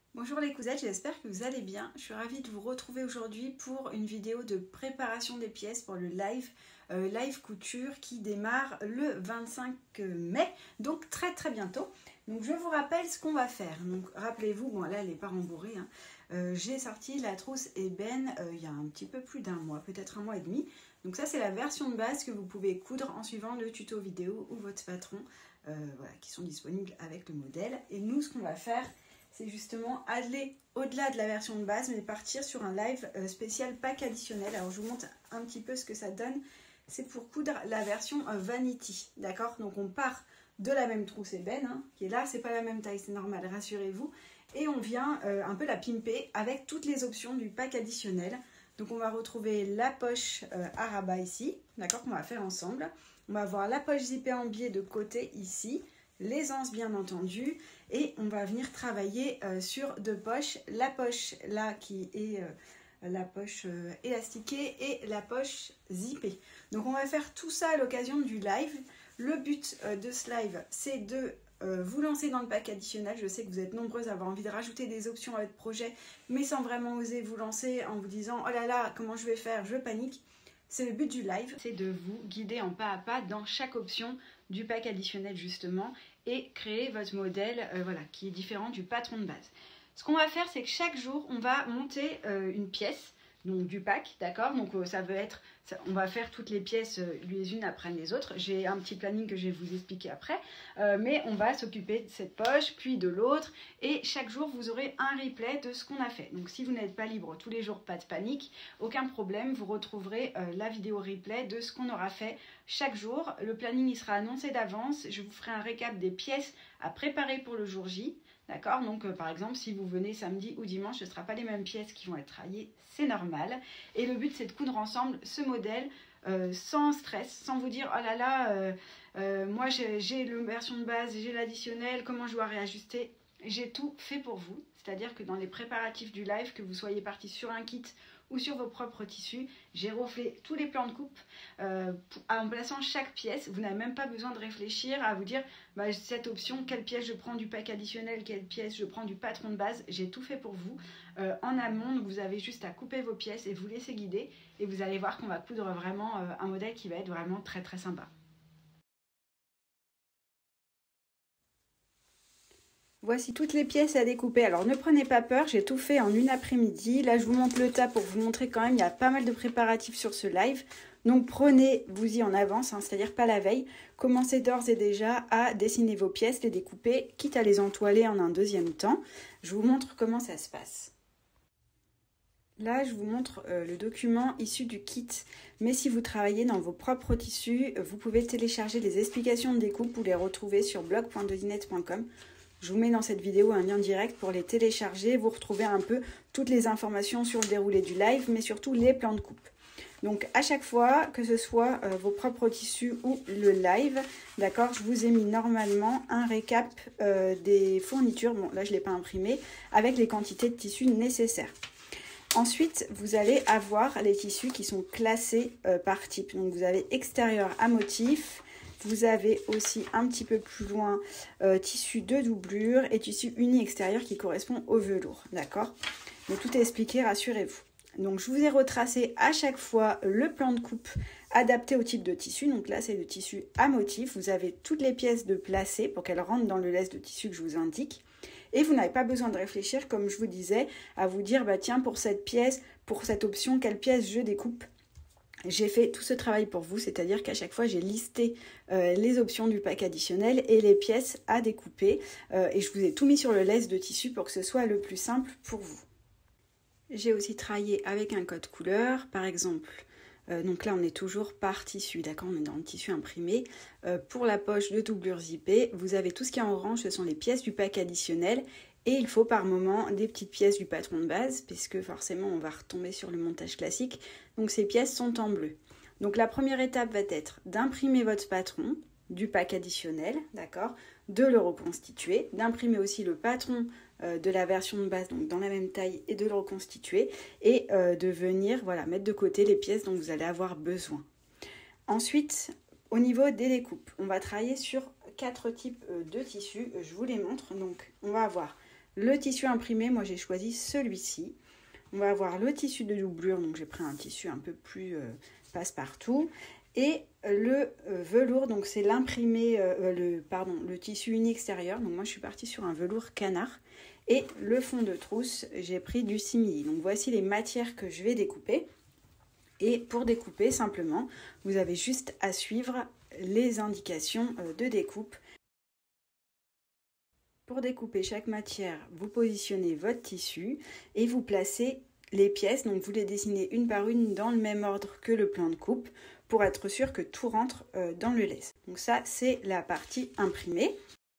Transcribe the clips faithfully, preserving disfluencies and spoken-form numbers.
Bonjour les cousettes, j'espère que vous allez bien. Je suis ravie de vous retrouver aujourd'hui pour une vidéo de préparation des pièces pour le live, euh, live couture qui démarre le vingt-cinq mai, donc très très bientôt. Donc je vous rappelle ce qu'on va faire. Donc rappelez-vous, bon là elle n'est pas rembourrée, hein. euh, j'ai sorti la trousse ébène euh, il y a un petit peu plus d'un mois, peut-être un mois et demi. Donc ça c'est la version de base que vous pouvez coudre en suivant le tuto vidéo ou votre patron, euh, voilà, qui sont disponibles avec le modèle. Et nous ce qu'on va faire, c'est justement aller au-delà de la version de base, mais partir sur un live spécial pack additionnel. Alors je vous montre un petit peu ce que ça donne. C'est pour coudre la version Vanity, d'accord? Donc on part de la même trousse ébène, hein, qui est là, c'est pas la même taille, c'est normal, rassurez-vous. Et on vient euh, un peu la pimper avec toutes les options du pack additionnel. Donc on va retrouver la poche euh, à rabat ici, d'accord, qu'on va faire ensemble. On va avoir la poche zippée en biais de côté ici, les anses bien entendu, et on va venir travailler euh, sur deux poches, la poche là qui est euh, la poche euh, élastiquée et la poche zippée. Donc on va faire tout ça à l'occasion du live. Le but euh, de ce live, c'est de euh, vous lancer dans le pack additionnel. Je sais que vous êtes nombreuses à avoir envie de rajouter des options à votre projet, mais sans vraiment oser vous lancer en vous disant oh là là, comment je vais faire, je panique. C'est le but du live, c'est de vous guider en pas à pas dans chaque option du pack additionnel justement et créer votre modèle euh, voilà, qui est différent du patron de base. Ce qu'on va faire, c'est que chaque jour, on va monter euh, une pièce donc du pack, d'accord? Donc euh, ça veut être, ça, on va faire toutes les pièces euh, les unes après les autres. J'ai un petit planning que je vais vous expliquer après, euh, mais on va s'occuper de cette poche, puis de l'autre, et chaque jour, vous aurez un replay de ce qu'on a fait. Donc si vous n'êtes pas libre tous les jours, pas de panique, aucun problème, vous retrouverez euh, la vidéo replay de ce qu'on aura fait chaque jour. Le planning, il sera annoncé d'avance. Je vous ferai un récap des pièces à préparer pour le jour J. D'accord, donc euh, par exemple, si vous venez samedi ou dimanche, ce ne sera pas les mêmes pièces qui vont être travaillées, c'est normal. Et le but, c'est de coudre ensemble ce modèle euh, sans stress, sans vous dire, oh là là, euh, euh, moi j'ai la version de base, j'ai l'additionnel, comment je dois réajuster? J'ai tout fait pour vous, c'est-à-dire que dans les préparatifs du live, que vous soyez parti sur un kit ou sur vos propres tissus, j'ai refait tous les plans de coupe euh, en plaçant chaque pièce. Vous n'avez même pas besoin de réfléchir à vous dire bah, cette option, quelle pièce je prends du pack additionnel, quelle pièce je prends du patron de base. J'ai tout fait pour vous euh, en amont. Donc vous avez juste à couper vos pièces et vous laisser guider, et vous allez voir qu'on va coudre vraiment euh, un modèle qui va être vraiment très très sympa. Voici toutes les pièces à découper. Alors ne prenez pas peur, j'ai tout fait en une après-midi. Là je vous montre le tas pour vous montrer quand même, il y a pas mal de préparatifs sur ce live. Donc prenez-vous-y en avance, hein, c'est-à-dire pas la veille. Commencez d'ores et déjà à dessiner vos pièces, les découper, quitte à les entoiler en un deuxième temps. Je vous montre comment ça se passe. Là, je vous montre euh, le document issu du kit. Mais si vous travaillez dans vos propres tissus, vous pouvez télécharger les explications de découpe ou les retrouver sur blog point dodinette point com. Je vous mets dans cette vidéo un lien direct pour les télécharger. Vous retrouvez un peu toutes les informations sur le déroulé du live, mais surtout les plans de coupe. Donc à chaque fois, que ce soit euh, vos propres tissus ou le live, d'accord, je vous ai mis normalement un récap euh, des fournitures. Bon, là je ne l'ai pas imprimé, avec les quantités de tissus nécessaires. Ensuite, vous allez avoir les tissus qui sont classés euh, par type. Donc vous avez extérieur à motif. Vous avez aussi un petit peu plus loin euh, tissu de doublure et tissu uni extérieur qui correspond au velours, d'accord? Mais tout est expliqué, rassurez-vous. Donc je vous ai retracé à chaque fois le plan de coupe adapté au type de tissu. Donc là c'est le tissu à motif. Vous avez toutes les pièces de placer pour qu'elles rentrent dans le laisse de tissu que je vous indique. Et vous n'avez pas besoin de réfléchir, comme je vous disais, à vous dire bah tiens, pour cette pièce, pour cette option, quelle pièce je découpe? J'ai fait tout ce travail pour vous, c'est-à-dire qu'à chaque fois, j'ai listé euh, les options du pack additionnel et les pièces à découper. Euh, et je vous ai tout mis sur le laisse de tissu pour que ce soit le plus simple pour vous. J'ai aussi travaillé avec un code couleur, par exemple. Euh, donc là, on est toujours par tissu, d'accord? On est dans le tissu imprimé. Euh, pour la poche de doublure zippée, vous avez tout ce qui est en orange, ce sont les pièces du pack additionnel. Et il faut par moment des petites pièces du patron de base, puisque forcément on va retomber sur le montage classique. Donc ces pièces sont en bleu. Donc la première étape va être d'imprimer votre patron du pack additionnel, d'accord, de le reconstituer, d'imprimer aussi le patron euh, de la version de base, donc dans la même taille, et de le reconstituer, et euh, de venir voilà, mettre de côté les pièces dont vous allez avoir besoin. Ensuite, au niveau des découpes, on va travailler sur quatre types de tissus, je vous les montre. Donc on va avoir le tissu imprimé, moi j'ai choisi celui-ci. On va avoir le tissu de doublure, donc j'ai pris un tissu un peu plus euh, passe-partout. Et le euh, velours, donc c'est l'imprimé, euh, le, pardon, le tissu uni extérieur. Donc moi je suis partie sur un velours canard. Et le fond de trousse, j'ai pris du simili. Donc voici les matières que je vais découper. Et pour découper, simplement, vous avez juste à suivre les indications euh, de découpe. Pour découper chaque matière, vous positionnez votre tissu et vous placez les pièces. Donc vous les dessinez une par une dans le même ordre que le plan de coupe pour être sûr que tout rentre euh, dans le laisse. Donc ça, c'est la partie imprimée.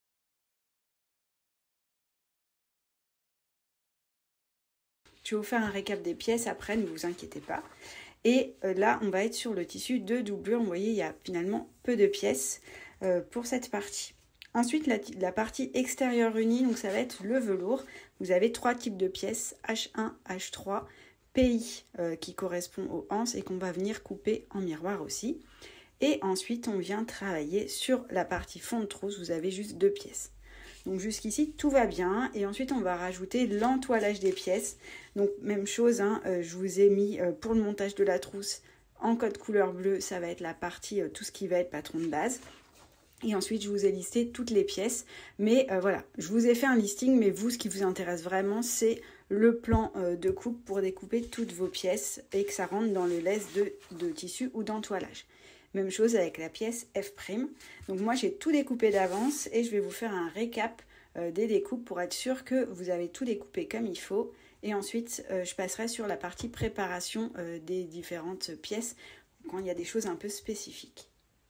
Je vais vous faire un récap des pièces après, ne vous inquiétez pas. Et euh, là, on va être sur le tissu de doublure. Vous voyez, il y a finalement peu de pièces euh, pour cette partie. Ensuite, la, la partie extérieure unie, donc ça va être le velours. Vous avez trois types de pièces, H un, H trois, P I euh, qui correspond aux anses et qu'on va venir couper en miroir aussi. Et ensuite, on vient travailler sur la partie fond de trousse. Vous avez juste deux pièces. Donc jusqu'ici, tout va bien. Et ensuite, on va rajouter l'entoilage des pièces. Donc même chose, hein, euh, je vous ai mis euh, pour le montage de la trousse en code couleur bleue. Ça va être la partie, euh, tout ce qui va être patron de base. Et ensuite, je vous ai listé toutes les pièces. Mais euh, voilà, je vous ai fait un listing. Mais vous, ce qui vous intéresse vraiment, c'est le plan euh, de coupe pour découper toutes vos pièces et que ça rentre dans le laisse de, de tissu ou d'entoilage. Même chose avec la pièce F'. Donc moi, j'ai tout découpé d'avance et je vais vous faire un récap euh, des découpes pour être sûr que vous avez tout découpé comme il faut. Et ensuite, euh, je passerai sur la partie préparation euh, des différentes pièces quand il y a des choses un peu spécifiques.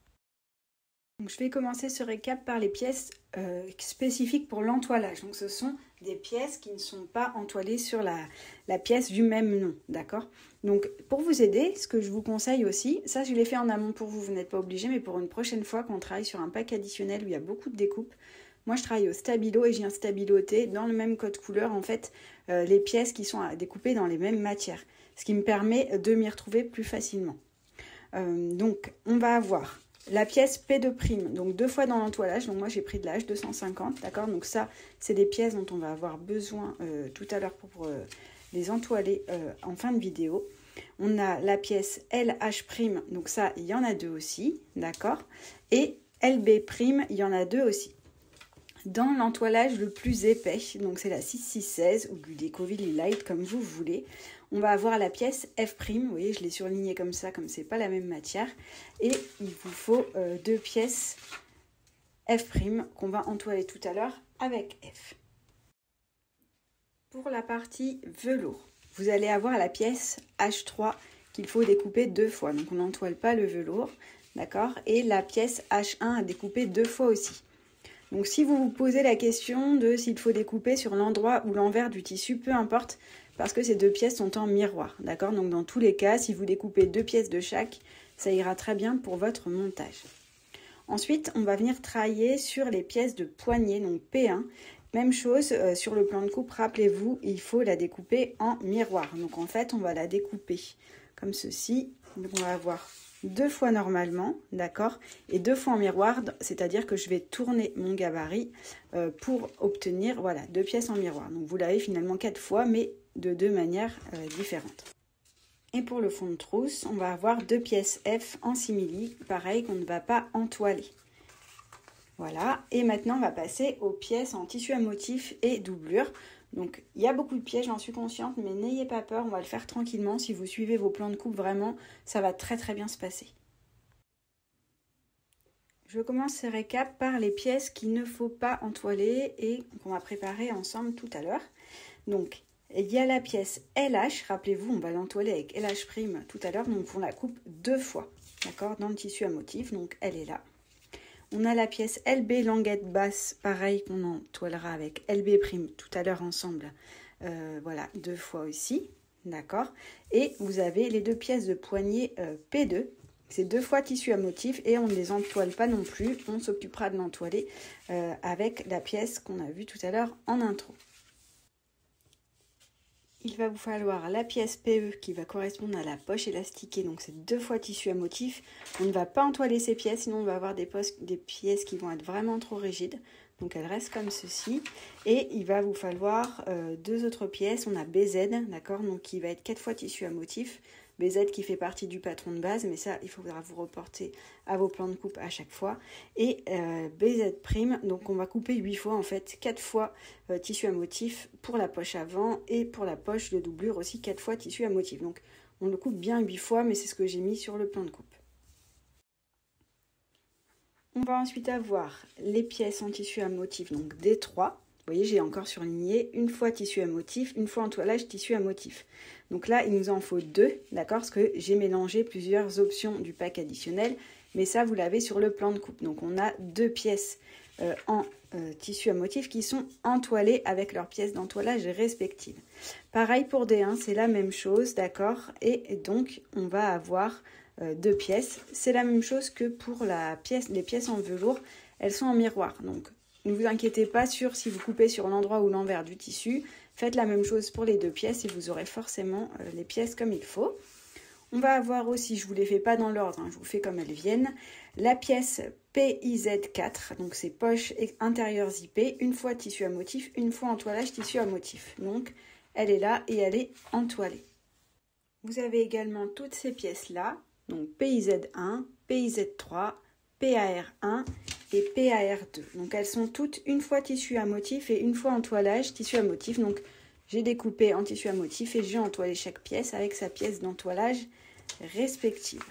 Donc, je vais commencer ce récap par les pièces euh, spécifiques pour l'entoilage. Donc ce sont des pièces qui ne sont pas entoilées sur la, la pièce du même nom, d'accord? Donc pour vous aider, ce que je vous conseille aussi, ça je l'ai fait en amont pour vous, vous n'êtes pas obligé, mais pour une prochaine fois qu'on travaille sur un pack additionnel où il y a beaucoup de découpes, moi je travaille au stabilo et je viens stabiloter dans le même code couleur en fait euh, les pièces qui sont découpées dans les mêmes matières, ce qui me permet de m'y retrouver plus facilement. Euh, donc on va avoir la pièce P deux', donc deux fois dans l'entoilage, donc moi j'ai pris de la H deux cent cinquante, d'accord? Donc ça, c'est des pièces dont on va avoir besoin euh, tout à l'heure pour euh, les entoiler euh, en fin de vidéo. On a la pièce L H', donc ça, il y en a deux aussi, d'accord? Et L B', il y en a deux aussi. Dans l'entoilage le plus épais, donc c'est la six six seize ou du Decovil Light, comme vous voulez, on va avoir la pièce F', vous voyez, je l'ai surlignée comme ça, comme c'est pas la même matière. Et il vous faut euh, deux pièces F' qu'on va entoiler tout à l'heure avec F. Pour la partie velours, vous allez avoir la pièce H trois qu'il faut découper deux fois. Donc on n'entoile pas le velours, d'accord? Et la pièce H un à découper deux fois aussi. Donc si vous vous posez la question de s'il faut découper sur l'endroit ou l'envers du tissu, peu importe, parce que ces deux pièces sont en miroir, d'accord? Donc dans tous les cas, si vous découpez deux pièces de chaque, ça ira très bien pour votre montage. Ensuite, on va venir travailler sur les pièces de poignée, donc P un. Même chose euh, sur le plan de coupe, rappelez-vous, il faut la découper en miroir. Donc en fait, on va la découper comme ceci. Donc on va avoir deux fois normalement, d'accord, et deux fois en miroir, c'est-à-dire que je vais tourner mon gabarit euh, pour obtenir, voilà, deux pièces en miroir. Donc vous l'avez finalement quatre fois, mais de deux manières euh, différentes. Et pour le fond de trousse, on va avoir deux pièces F en simili, pareil qu'on ne va pas entoiler. Voilà, et maintenant on va passer aux pièces en tissu à motif et doublure. Donc il y a beaucoup de pièces, j'en suis consciente, mais n'ayez pas peur, on va le faire tranquillement. Si vous suivez vos plans de coupe, vraiment, ça va très très bien se passer. Je commence ce récap par les pièces qu'il ne faut pas entoiler et qu'on va préparer ensemble tout à l'heure. Donc il y a la pièce L H, rappelez-vous, on va l'entoiler avec L H' tout à l'heure, donc on la coupe deux fois, d'accord, dans le tissu à motif, donc elle est là. On a la pièce L B languette basse, pareil qu'on entoilera avec L B' tout à l'heure ensemble, euh, voilà, deux fois aussi, d'accord. Et vous avez les deux pièces de poignée euh, P deux, c'est deux fois tissu à motif et on ne les entoile pas non plus, on s'occupera de l'entoiler euh, avec la pièce qu'on a vue tout à l'heure en intro. Il va vous falloir la pièce P E qui va correspondre à la poche élastiquée, donc c'est deux fois tissu à motif. On ne va pas entoiler ces pièces, sinon on va avoir des, postes, des pièces qui vont être vraiment trop rigides. Donc elle reste comme ceci. Et il va vous falloir euh, deux autres pièces. On a B Z, d'accord, donc qui va être quatre fois tissu à motif. B Z qui fait partie du patron de base, mais ça, il faudra vous reporter à vos plans de coupe à chaque fois. Et euh, B Z', donc on va couper huit fois en fait, quatre fois euh, tissu à motif pour la poche avant et pour la poche de doublure aussi quatre fois tissu à motif. Donc on le coupe bien huit fois, mais c'est ce que j'ai mis sur le plan de coupe. On va ensuite avoir les pièces en tissu à motif, donc D trois. Vous voyez, j'ai encore surligné une fois tissu à motif, une fois entoilage tissu à motif. Donc là, il nous en faut deux, d'accord, parce que j'ai mélangé plusieurs options du pack additionnel, mais ça, vous l'avez sur le plan de coupe. Donc on a deux pièces euh, en euh, tissu à motif qui sont entoilées avec leurs pièces d'entoilage respectives. Pareil pour D un, c'est la même chose, d'accord, et donc on va avoir euh, deux pièces. C'est la même chose que pour la pièce, les pièces en velours, elles sont en miroir, donc ne vous inquiétez pas sur si vous coupez sur l'endroit ou l'envers du tissu. Faites la même chose pour les deux pièces et vous aurez forcément euh, les pièces comme il faut. On va avoir aussi, je ne vous les fais pas dans l'ordre, hein, je vous fais comme elles viennent, la pièce P I Z quatre, donc c'est poche intérieure zippée, une fois tissu à motif, une fois entoilage tissu à motif. Donc elle est là et elle est entoilée. Vous avez également toutes ces pièces-là, donc P I Z un, P I Z trois, P A R un et P A R deux. Donc elles sont toutes une fois tissu à motif et une fois entoilage tissu à motif. Donc j'ai découpé en tissu à motif et j'ai entoilé chaque pièce avec sa pièce d'entoilage respective.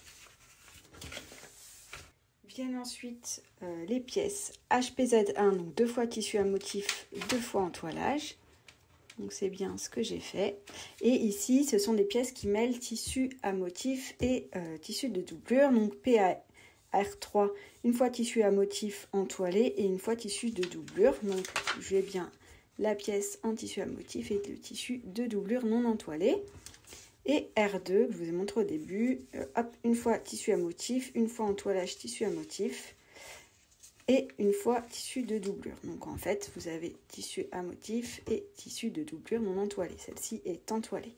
Viennent ensuite euh, les pièces H P Z un, donc deux fois tissu à motif, deux fois entoilage. Donc c'est bien ce que j'ai fait. Et ici, ce sont des pièces qui mêlent tissu à motif et euh, tissu de doublure. Donc P A R trois, une fois tissu à motif entoilé et une fois tissu de doublure. Donc j'ai bien la pièce en tissu à motif et le tissu de doublure non entoilé. Et R deux, que je vous ai montré au début, euh, hop, une fois tissu à motif, une fois entoilage tissu à motif et une fois tissu de doublure. Donc en fait, vous avez tissu à motif et tissu de doublure non entoilé. Celle-ci est entoilée.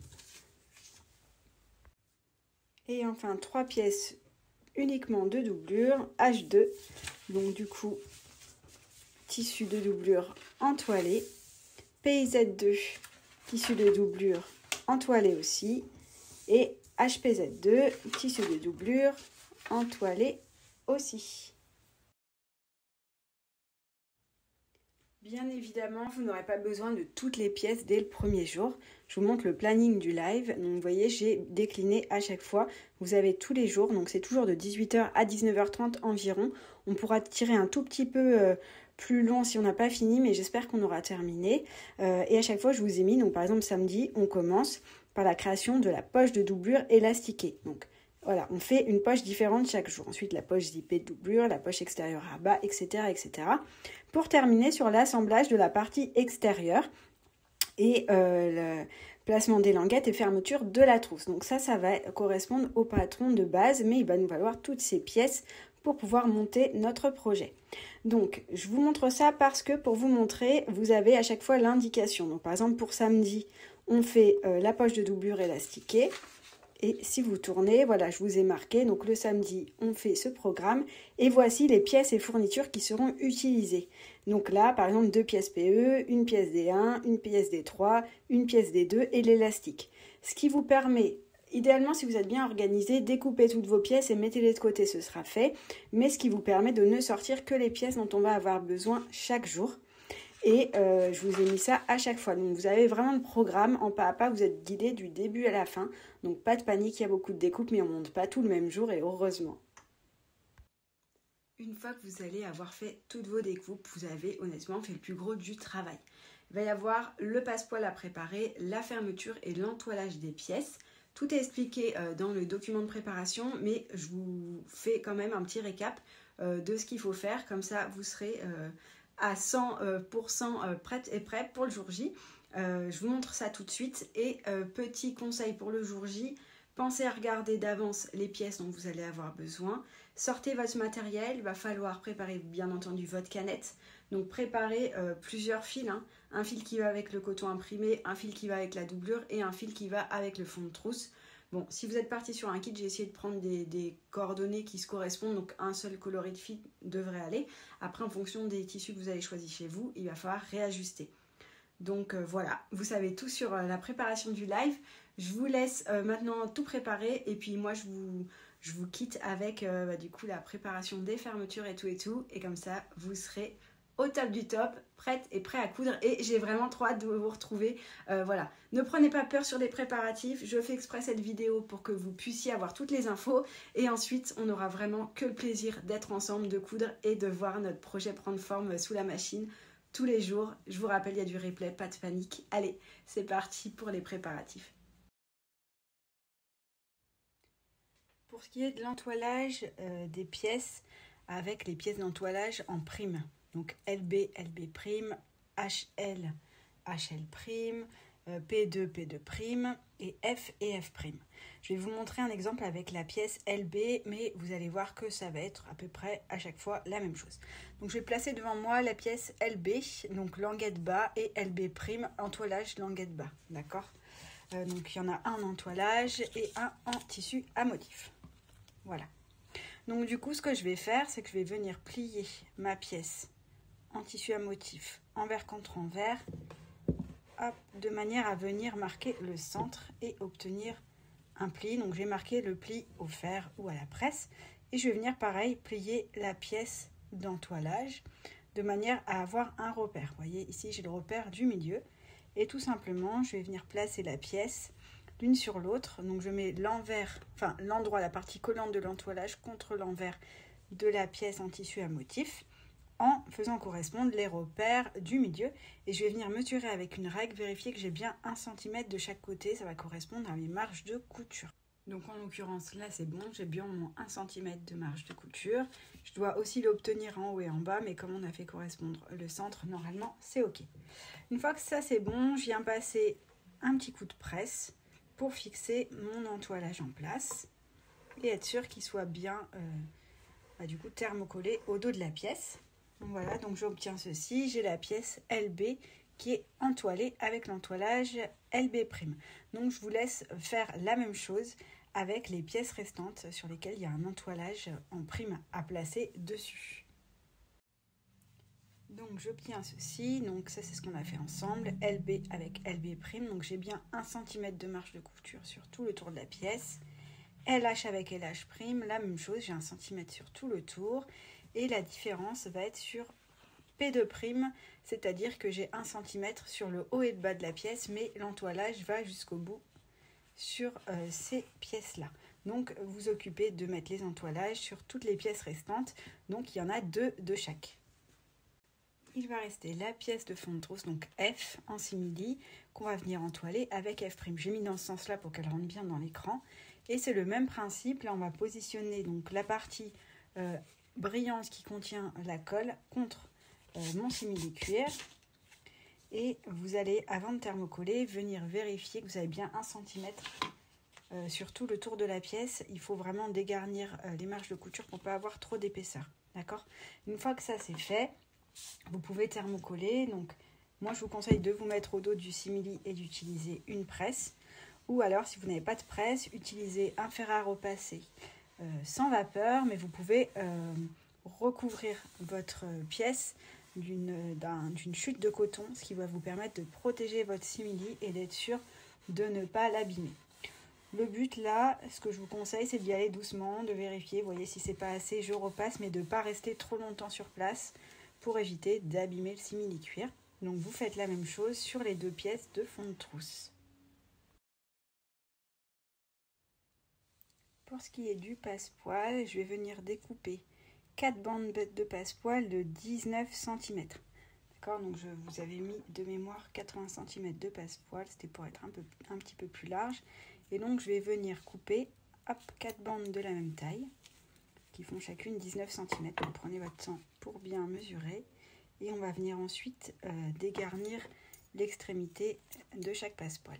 Et enfin, trois pièces uniquement de doublure, H deux. Donc du coup, tissu de doublure entoilé. P I Z deux, tissu de doublure entoilé aussi. Et H P Z deux, tissu de doublure entoilé aussi. Bien évidemment, vous n'aurez pas besoin de toutes les pièces dès le premier jour. Je vous montre le planning du live. Donc, vous voyez, j'ai décliné à chaque fois. Vous avez tous les jours, donc c'est toujours de dix-huit heures à dix-neuf heures trente environ. On pourra tirer un tout petit peu euh, plus long si on n'a pas fini, mais j'espère qu'on aura terminé. Euh, et à chaque fois, je vous ai mis, donc par exemple samedi, on commence par la création de la poche de doublure élastiquée. Donc voilà, on fait une poche différente chaque jour. Ensuite, la poche zippée de doublure, la poche extérieure à bas, et cetera, et cetera. Pour terminer sur l'assemblage de la partie extérieure et euh, le placement des languettes et fermeture de la trousse. Donc ça, ça va correspondre au patron de base, mais il va nous falloir toutes ces pièces pour pouvoir monter notre projet. Donc, je vous montre ça parce que pour vous montrer, vous avez à chaque fois l'indication. Donc, par exemple, pour samedi, on fait euh, la poche de doublure élastiquée. Et si vous tournez, voilà, je vous ai marqué, donc le samedi, on fait ce programme. Et voici les pièces et fournitures qui seront utilisées. Donc là, par exemple, deux pièces P E, une pièce D un, une pièce D trois, une pièce D deux et l'élastique. Ce qui vous permet, idéalement, si vous êtes bien organisé, découpez toutes vos pièces et mettez-les de côté, ce sera fait. Mais ce qui vous permet de ne sortir que les pièces dont on va avoir besoin chaque jour. Et euh, je vous ai mis ça à chaque fois. Donc vous avez vraiment le programme en pas à pas, vous êtes guidé du début à la fin. Donc pas de panique, il y a beaucoup de découpes, mais on ne monte pas tout le même jour et heureusement. Une fois que vous allez avoir fait toutes vos découpes, vous avez honnêtement fait le plus gros du travail. Il va y avoir le passepoil à préparer, la fermeture et l'entoilage des pièces. Tout est expliqué euh, dans le document de préparation, mais je vous fais quand même un petit récap euh, de ce qu'il faut faire. Comme ça, vous serez euh, à cent pour cent prête et prêt pour le jour J. Euh, je vous montre ça tout de suite. Et euh, petit conseil pour le jour J, pensez à regarder d'avance les pièces dont vous allez avoir besoin. Sortez votre matériel, il va falloir préparer bien entendu votre canette. Donc préparez euh, plusieurs fils, hein. Un fil qui va avec le coton imprimé, un fil qui va avec la doublure et un fil qui va avec le fond de trousse. Bon, si vous êtes parti sur un kit, j'ai essayé de prendre des, des coordonnées qui se correspondent, donc un seul coloris de fil devrait aller. Après, en fonction des tissus que vous avez choisis chez vous, il va falloir réajuster. Donc euh, voilà, vous savez tout sur euh, la préparation du live. Je vous laisse euh, maintenant tout préparer et puis moi je vous, je vous quitte avec euh, bah, du coup la préparation des fermetures et tout et tout. Et comme ça, vous serez au top du top, prête et prêt à coudre. Et j'ai vraiment trop hâte de vous retrouver. Euh, voilà, ne prenez pas peur sur les préparatifs. Je fais exprès cette vidéo pour que vous puissiez avoir toutes les infos. Et ensuite, on n'aura vraiment que le plaisir d'être ensemble, de coudre et de voir notre projet prendre forme sous la machine. Tous les jours, je vous rappelle, il y a du replay, pas de panique. Allez, c'est parti pour les préparatifs. Pour ce qui est de l'entoilage euh, des pièces, avec les pièces d'entoilage en prime, donc L B, L B prime, H L, H L prime, euh, P deux, P deux prime et F et F prime. Je vais vous montrer un exemple avec la pièce L B, mais vous allez voir que ça va être à peu près à chaque fois la même chose. Donc je vais placer devant moi la pièce L B, donc languette bas, et L B prime, entoilage languette bas, d'accord. euh, Donc il y en a un en entoilage et un en tissu à motif. Voilà. Donc du coup, ce que je vais faire, c'est que je vais venir plier ma pièce en tissu à motif, envers contre envers, hop, de manière à venir marquer le centre et obtenir un pli. Donc j'ai marqué le pli au fer ou à la presse et je vais venir pareil plier la pièce d'entoilage de manière à avoir un repère. Vous voyez ici j'ai le repère du milieu et tout simplement je vais venir placer la pièce l'une sur l'autre. Donc je mets l'envers, enfin l'endroit, la partie collante de l'entoilage contre l'envers de la pièce en tissu à motif en faisant correspondre les repères du milieu et je vais venir mesurer avec une règle, vérifier que j'ai bien un centimètre de chaque côté, ça va correspondre à mes marges de couture. Donc en l'occurrence là c'est bon, j'ai bien mon un centimètre de marge de couture. Je dois aussi l'obtenir en haut et en bas, mais comme on a fait correspondre le centre, normalement c'est ok. Une fois que ça c'est bon, je viens passer un petit coup de presse pour fixer mon entoilage en place et être sûr qu'il soit bien euh, bah, du coup thermocollé au dos de la pièce. Donc voilà, donc j'obtiens ceci, j'ai la pièce L B qui est entoilée avec l'entoilage L B prime. Donc je vous laisse faire la même chose avec les pièces restantes sur lesquelles il y a un entoilage en prime à placer dessus. Donc j'obtiens ceci, donc ça c'est ce qu'on a fait ensemble, L B avec L B prime, donc j'ai bien un centimètre de marge de couture sur tout le tour de la pièce. L H avec L H prime, la même chose, j'ai un centimètre sur tout le tour. Et la différence va être sur P deux prime, c'est-à-dire que j'ai un centimètre sur le haut et le bas de la pièce, mais l'entoilage va jusqu'au bout sur euh, ces pièces-là. Donc vous occupez de mettre les entoilages sur toutes les pièces restantes, donc il y en a deux de chaque. Il va rester la pièce de fond de trousse, donc F en simili, qu'on va venir entoiler avec F'. J'ai mis dans ce sens-là pour qu'elle rentre bien dans l'écran. Et c'est le même principe, là on va positionner donc la partie euh, brillante qui contient la colle contre euh, mon simili cuir et vous allez, avant de thermocoller, venir vérifier que vous avez bien un centimètre euh, sur tout le tour de la pièce. Il faut vraiment dégarnir euh, les marges de couture pour ne pas avoir trop d'épaisseur, d'accord. Une fois que ça c'est fait, vous pouvez thermocoller. Donc moi je vous conseille de vous mettre au dos du simili et d'utiliser une presse, ou alors si vous n'avez pas de presse, utilisez un fer à repasser Euh, sans vapeur, mais vous pouvez euh, recouvrir votre pièce d'une d'un, d'une chute de coton, ce qui va vous permettre de protéger votre simili et d'être sûr de ne pas l'abîmer. Le but là, ce que je vous conseille, c'est d'y aller doucement, de vérifier, vous voyez si c'est pas assez, je repasse, mais de ne pas rester trop longtemps sur place pour éviter d'abîmer le simili cuir. Donc vous faites la même chose sur les deux pièces de fond de trousse. Pour ce qui est du passepoil, je vais venir découper quatre bandes de passepoil de dix-neuf centimètres. D'accord, donc je vous avais mis de mémoire quatre-vingts centimètres de passepoil, c'était pour être un, peu, un petit peu plus large. Et donc je vais venir couper hop, quatre bandes de la même taille, qui font chacune dix-neuf centimètres. Donc prenez votre temps pour bien mesurer. Et on va venir ensuite euh, dégarnir l'extrémité de chaque passepoil.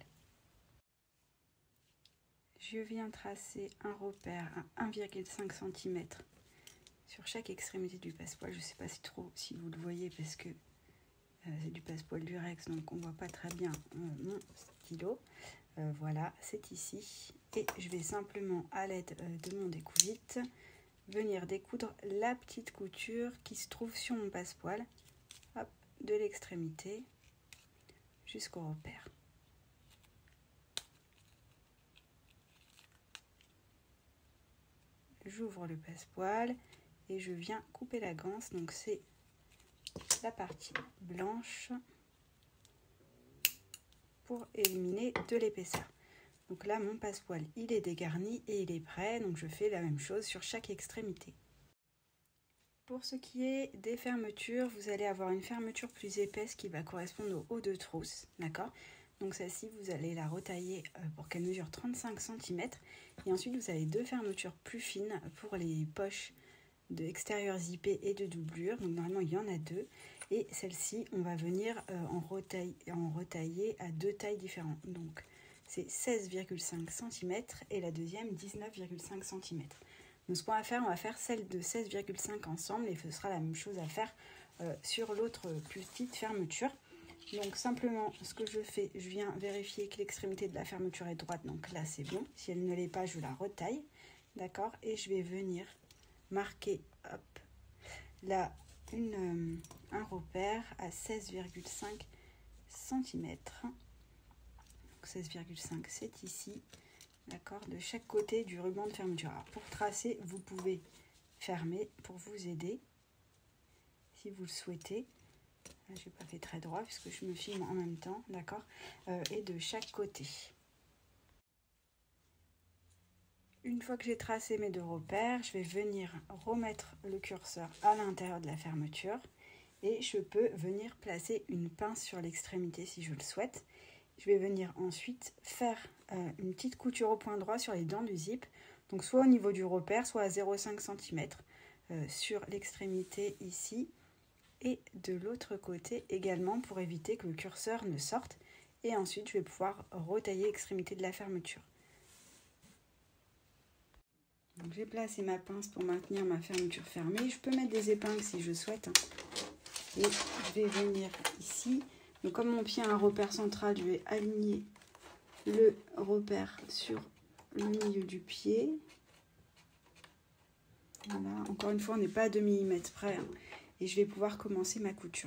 Je viens tracer un repère à un virgule cinq centimètres sur chaque extrémité du passepoil. Je ne sais pas si trop si vous le voyez parce que Euh, c'est du passepoil Durex, donc on ne voit pas très bien euh, mon stylo. Euh, voilà, c'est ici. Et je vais simplement, à l'aide euh, de mon découvite, venir découdre la petite couture qui se trouve sur mon passepoil, hop, de l'extrémité jusqu'au repère. J'ouvre le passepoil et je viens couper la ganse, donc c'est la partie blanche pour éliminer de l'épaisseur. Donc là mon passepoil il est dégarni et il est prêt, donc je fais la même chose sur chaque extrémité. Pour ce qui est des fermetures, vous allez avoir une fermeture plus épaisse qui va correspondre au haut de trousse, d'accord? Donc celle-ci, vous allez la retailler pour qu'elle mesure trente-cinq centimètres. Et ensuite, vous avez deux fermetures plus fines pour les poches de extérieur zippé et de doublure. Donc normalement, il y en a deux. Et celle-ci, on va venir en retailler, en retailler à deux tailles différentes. Donc c'est seize virgule cinq centimètres et la deuxième dix-neuf virgule cinq centimètres. Donc ce qu'on va faire, on va faire celle de seize virgule cinq ensemble et ce sera la même chose à faire euh, sur l'autre plus petite fermeture. Donc simplement, ce que je fais, je viens vérifier que l'extrémité de la fermeture est droite, donc là c'est bon. Si elle ne l'est pas, je la retaille, d'accord? Et je vais venir marquer, hop, là, une, euh, un repère à seize virgule cinq centimètres. Donc seize virgule cinq, c'est ici. D'accord, de chaque côté du ruban de fermeture. Alors pour tracer, vous pouvez fermer pour vous aider, si vous le souhaitez. Là, je n'ai pas fait très droit puisque je me filme en même temps, d'accord, euh, et de chaque côté. Une fois que j'ai tracé mes deux repères, je vais venir remettre le curseur à l'intérieur de la fermeture et je peux venir placer une pince sur l'extrémité si je le souhaite. Je vais venir ensuite faire euh, une petite couture au point droit sur les dents du zip, donc soit au niveau du repère, soit à zéro virgule cinq centimètres euh, sur l'extrémité ici, et de l'autre côté également pour éviter que le curseur ne sorte. Et ensuite, je vais pouvoir retailler l'extrémité de la fermeture. Donc j'ai placé ma pince pour maintenir ma fermeture fermée. Je peux mettre des épingles si je souhaite. Hein. Et je vais venir ici. Donc comme mon pied a un repère central, je vais aligner le repère sur le milieu du pied. Voilà, encore une fois, on n'est pas à deux millimètres près. Hein, et je vais pouvoir commencer ma couture.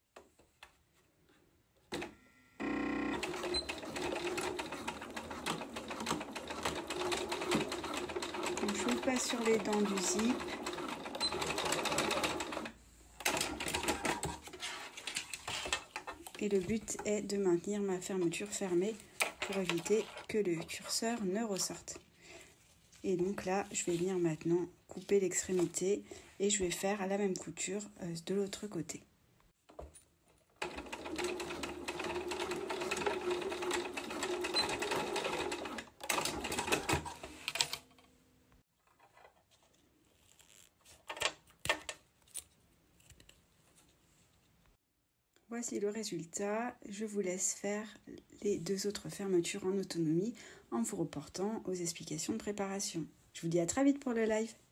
Donc je le passe sur les dents du zip. Et le but est de maintenir ma fermeture fermée pour éviter que le curseur ne ressorte. Et donc là, je vais venir maintenant couper l'extrémité et je vais faire la même couture euh, de l'autre côté. Voici le résultat. Je vous laisse faire les deux autres fermetures en autonomie en vous reportant aux explications de préparation. Je vous dis à très vite pour le live.